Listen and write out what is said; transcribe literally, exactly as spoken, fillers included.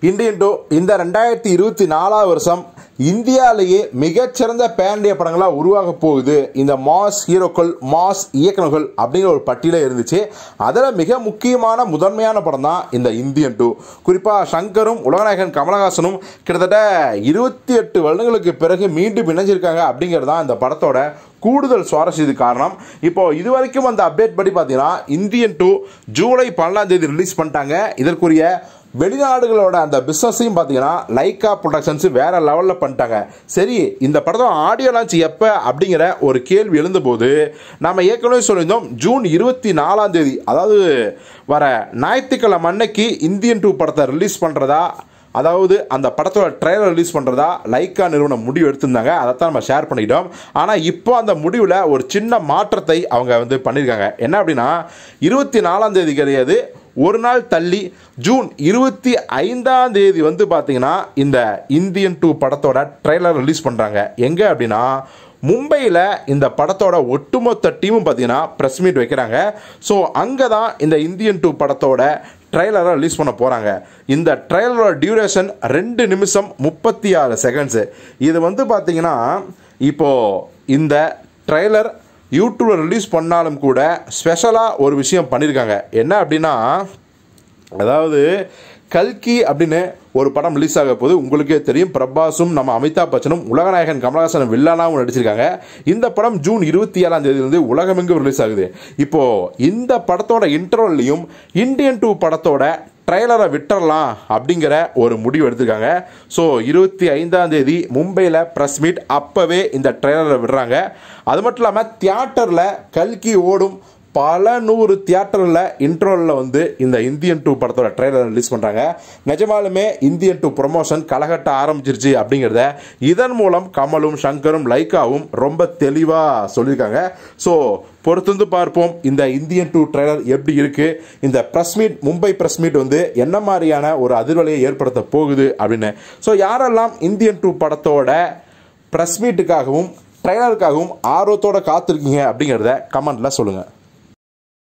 Indian two இந்த ரெண்டாயிரத்தி இருபத்தி நாலாவது வருஷம் இந்தியாவிலேயே மிகச்சிறந்த பேன் இண்டியா படங்களாக உருவாக போகுது. இந்த மாஸ் ஹீரோக்கள், மாஸ் இயக்குநர்கள் அப்படிங்கிற ஒரு பட்டியலே இருந்துச்சு. அதில் மிக முக்கியமான முதன்மையான படம் தான் இந்த இந்தியன் டூ. குறிப்பாக ஷங்கரும் உலகநாயகன் கமலஹாசனும் கிட்டத்தட்ட இருபத்தி எட்டு வருடங்களுக்கு பிறகு மீண்டும் இணைஞ்சிருக்காங்க அப்படிங்கிறது தான் இந்த படத்தோட கூடுதல் சுவாரஸ்யத்துக்கு காரணம். இப்போ இது வரைக்கும் அந்த அப்டேட் படி பார்த்தீங்கன்னா இந்தியன் டூ ஜூலை பன்னெண்டாம் தேதி ரிலீஸ் பண்ணிட்டாங்க. இதற்குரிய வெளிநாடுகளோட அந்த பிஸ்னஸையும் பார்த்தீங்கன்னா லைக்கா ப்ரொடக்ஷன்ஸ் வேற லெவலில் பண்ணிட்டாங்க. சரி, இந்த படத்தோட ஆடியோ லான்ச் எப்போ அப்படிங்கிற ஒரு கேள்வி எழுந்தபோது நம்ம ஏற்கனவே சொல்லியிருந்தோம், ஜூன் இருபத்தி நாலாம் தேதி அதாவது வர ஞாயிற்றுக்கிழமை அன்னைக்கு இந்தியன் டூ படத்தை ரிலீஸ் பண்ணுறதா, அதாவது அந்த படத்தோட ட்ரெய்லர் ரிலீஸ் பண்ணுறதா லைக்கா நிறுவனம் முடிவு எடுத்திருந்தாங்க. அதைத்தான் நம்ம ஷேர் பண்ணிட்டோம். ஆனால் இப்போ அந்த முடிவில் ஒரு சின்ன மாற்றத்தை அவங்க வந்து பண்ணியிருக்காங்க. என்ன அப்படின்னா, இருபத்தி நாலாம் தேதி கிடையாது, ஒரு நாள் தள்ளி ஜூன் இருபத்தி ஐந்தாம் தேதி வந்து பார்த்தீங்கன்னா இந்த இந்தியன் டூ படத்தோட ட்ரெய்லர் ரிலீஸ் பண்ணுறாங்க. எங்கே அப்படின்னா மும்பையில் இந்த படத்தோட ஒட்டுமொத்த டீமும் பார்த்தீங்கன்னா ப்ரெஸ் மீட் வைக்கிறாங்க. ஸோ அங்கே தான் இந்த இந்தியன் டூ படத்தோட ட்ரெய்லரை ரிலீஸ் பண்ண போகிறாங்க. இந்த ட்ரெய்லரோட டியூரேஷன் ரெண்டு நிமிஷம் முப்பத்தி ஆறு செகண்ட்ஸு. இது வந்து பார்த்தீங்கன்னா இப்போது இந்த ட்ரெய்லர் யூடியூப்பில் ரிலீஸ் பண்ணாலும் கூட ஸ்பெஷலாக ஒரு விஷயம் பண்ணியிருக்காங்க. என்ன அப்படின்னா, அதாவது கல்கி அப்படின்னு ஒரு படம் ரிலீஸ் ஆக போது உங்களுக்கே தெரியும். பிரபாஸும் நம்ம அமிதாப் பச்சனும் உலகநாயகன் கமலஹாசன் வில்லனாகவும் நடிச்சிருக்காங்க. இந்த படம் ஜூன் இருபத்தி ஏழாம் தேதியிலிருந்து உலகமெங்கும் ரிலீஸ் ஆகுது. இப்போ இந்த படத்தோட இன்டர்வல்லையும் இந்தியன் டூ படத்தோட ட்ரெய்லரை விட்டுறலாம் அப்படிங்கிற ஒரு முடிவு எடுத்திருக்காங்க. ஸோ இருபத்தி ஐந்தாம் தேதி மும்பையில் ப்ரெஸ் மீட், அப்போவே இந்த ட்ரெய்லரை விடுறாங்க. அது மட்டும் இல்லாமல் தியேட்டரில் கல்கி ஓடும் பல நூறு தியேட்டரில் இன்ட்ரோலில் வந்து இந்த இந்தியன் டூ படத்தோட ட்ரெய்லர் ரிலீஸ் பண்ணுறாங்க. நிஜமாலுமே இந்தியன் டூ ப்ரொமோஷன் கலகட்ட ஆரம்பிச்சிருச்சு அப்படிங்கிறத இதன் மூலம் கமலும் ஷங்கரும் லைக்காவும் ரொம்ப தெளிவாக சொல்லியிருக்காங்க. ஸோ பொறுத்து பார்ப்போம் இந்த இந்தியன் டூ ட்ரெய்லர் எப்படி இருக்குது, இந்த press meet, Mumbai press meet வந்து என்ன மாதிரியான ஒரு அதிர்வலையை ஏற்படுத்த போகுது அப்படின்னு. ஸோ யாரெல்லாம் இந்தியன் டூ படத்தோட ப்ரெஸ் மீட்டுக்காகவும் ட்ரெய்லருக்காகவும் ஆர்வத்தோடு காத்திருக்கீங்க அப்படிங்கிறத கமெண்ட்டில் சொல்லுங்கள்.